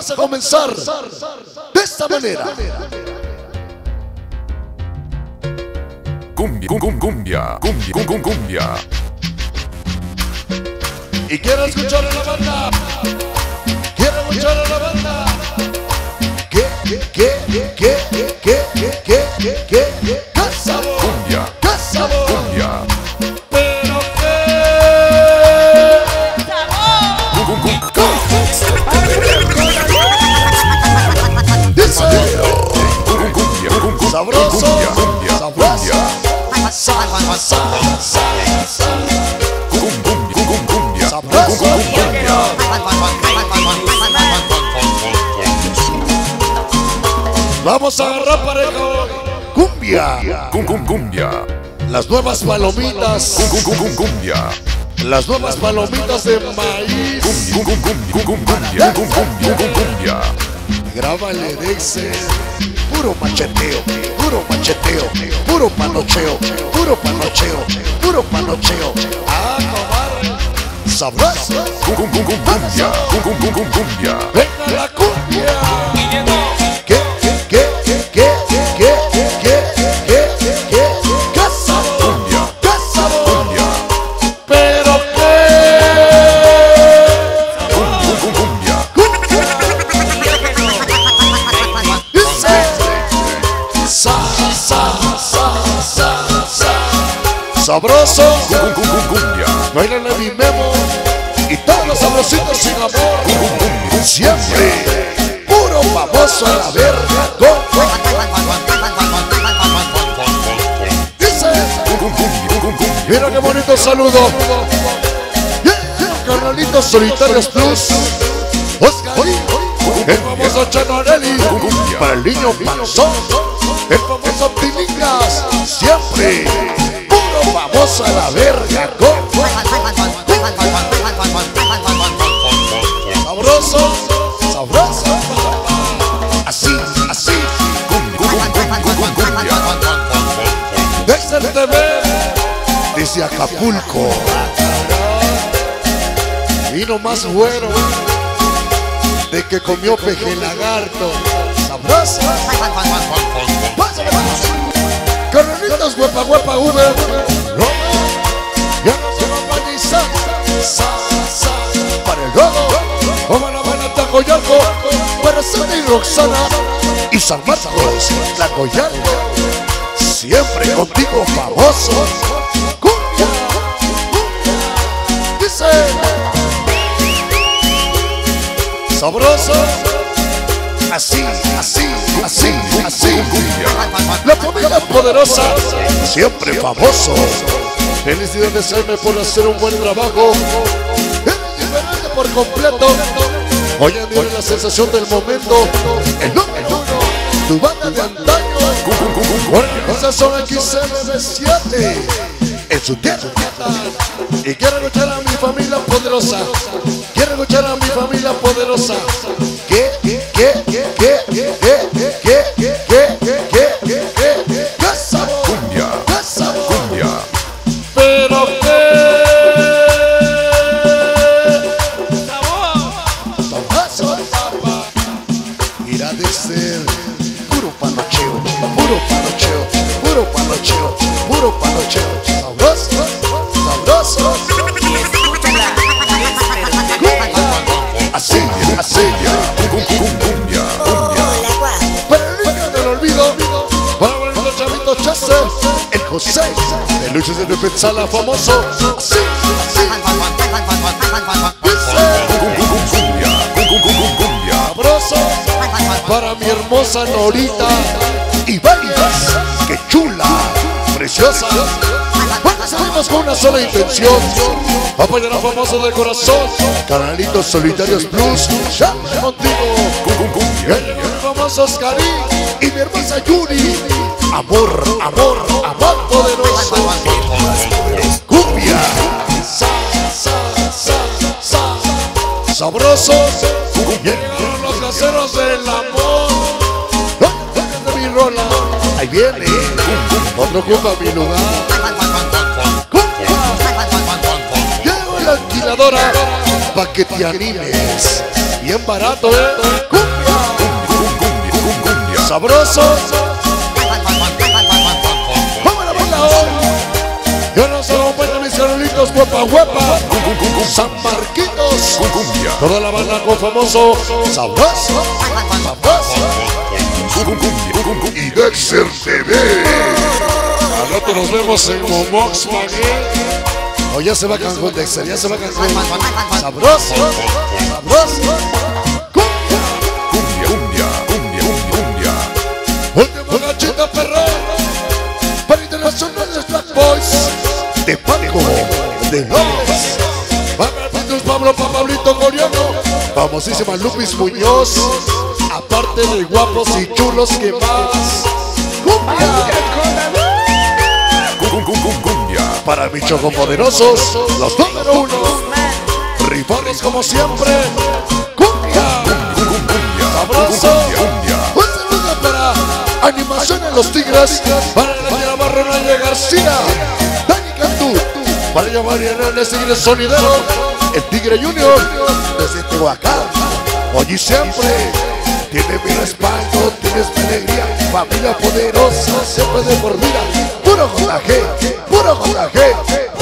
Vamos a comenzar de esta manera. Cumbia. Y quiero escuchar a la banda. Quiero escuchar a la banda. ¿Qué? Sabor. Cumbia. Sabor. Cumbia. Pero qué dice sabroso, sabroso. Vamos a agarrar parejo. Cumbia. Cumbia. Las nuevas palomitas. Cumbia. Las nuevas palomitas de maíz. Cumbia. Grábale, dice. Puro macheteo, puro macheteo, puro panocheo, puro panocheo, puro panocheo. Ah, comadre. Sabroso. Cumbia. Venga la cumbia. ¿Qué sabor? ¿Qué sabor? Pero qué dice sabroso. Bailan a mi Memo y todos los sabrositos sin amor. Siempre puro famoso a la verga. Dice, mira qué bonito saludo. Carnalitos Solitarios Plus, Oscarín, el famoso Chanarelli, para el niño Panzón, el famoso Tilingas. Siempre puro famoso a la verga. Sabroso, sabroso. Así. Desde el TV, desde Acapulco. Vino más güero de que comió peje lagarto. Sabroso. Carnalitos huepa Uber. Ya no se va a panizar. Para el logo. Como la buena Tacoyalco. Para Santa y Roxana. Y San Marcos. Tacoyalco. Siempre contigo famoso. Cumbia. Dice sabroso. Así. La familia poderosa. Siempre famoso. Felicidades Jaime por hacer un buen trabajo. Eres diferente por completo. Hoy en día la sensación del momento. El número uno. Tu banda de antaño. Organización XMB7 en su tierra. Y quiero escuchar a mi familia poderosa. Quiero escuchar a mi familia poderosa. ¿Qué sabor? Cumbia. ¿Qué sabor? Cumbia. Pero qué sabor. Irá de ser puro panocheo, puro panocheo, puro panocheo, puro panocheo. Sabroso, sabroso. Así. Cumbia. Para el niño del olvido, para el chavito Chase, el José, de Luchas de Defensala famoso. Así. Cumbia. Sabroso. Para mi hermosa Norita y Varias, que chula, preciosa. Bueno, salimos con una sola intención: apoyar a famosos de corazón. Canalitos Solitarios Plus, ya contigo. Y el famoso Oscarín y mi hermosa Yuri. Amor poderoso. Cumbia. Sabrosos. Llegaron los caseros del amor. De mi rola. Ahí viene. Otro ocupa mi lugar. Llegó la alquiladora pa' que te animes. bien barato, cumbia, Cumbia. sabroso. Vamos a bailar hoy. Yo no solo acompaño a mis carolitos, huepa, huepa. San Marquitos, Cumbia. toda la banda con famoso sabroso, sabroso. Y Dexter TV. Al rato nos vemos en Momox, o ya se va Cancún, Dexter, ya se va Cancún. Sabroso, sabroso. Cumbia, Cumbia. última gachita perrón. Para internacionales Black Boys. De Paco, de López. Marquitos, Pablo, Pablito Coreano. Famosísima Lupis Muñoz. Aparte de guapos y chulos que más. Cumbia. Para mis chocopoderosos, los número 1. Rifales como siempre. Cumbia. Sabroso. Un saludo para Animación en los Tigres. Para la señora Marrona y García. Dani Cantú. Para llamar Hernández Tigre Sonidero. El Tigre Junior. Desde Tehuacán. Hoy y siempre. Tiene mi respaldo, tienes mi alegría. Familia poderosa, siempre de por vida. Puro JG, puro JG.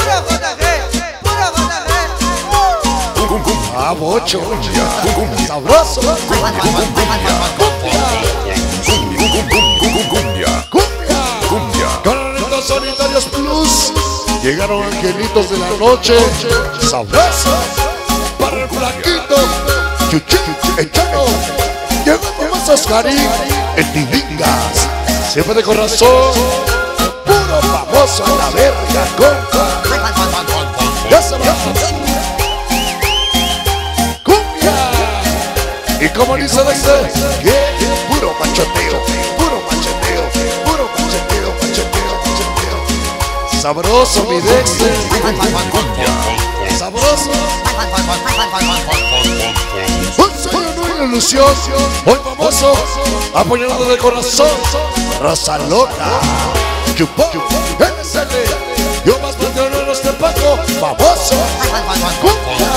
Ah, bocho, sabroso. Cumbia. Carolitos Solitarios Plus. Llegaron angelitos de la noche. Sabroso. Para el flaquito. Chuchi, el chano. Llegó Tomás Oscarín, el Tilingas, siempre de corazón, puro famoso a la verga, compa. Ya se va. Cumbia. Y como dice Dexter, puro macheteo, puro macheteo, puro macheteo, macheteo, macheteo. Sabroso mi Dexter, sabroso. Una ilusión, muy famoso, apoyado de corazón, Rosa Loca, Chupó, NSL, yo más patrón en este Paco, famoso, cumbia.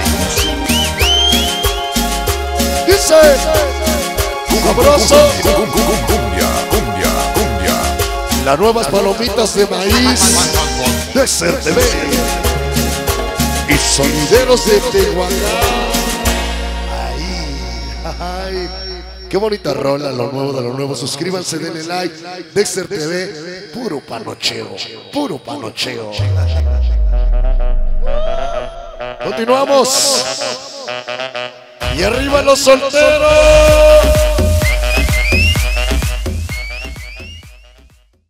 Dice, sabroso, Cumbia. las nuevas palomitas de maíz, Dexter TV, y sonideros de Tehuacán. Ay, qué bonita rola, lo nuevo de lo nuevo. Suscríbanse, denle like. Dexter TV, puro panocheo, puro panocheo. Continuamos. Y arriba los solteros.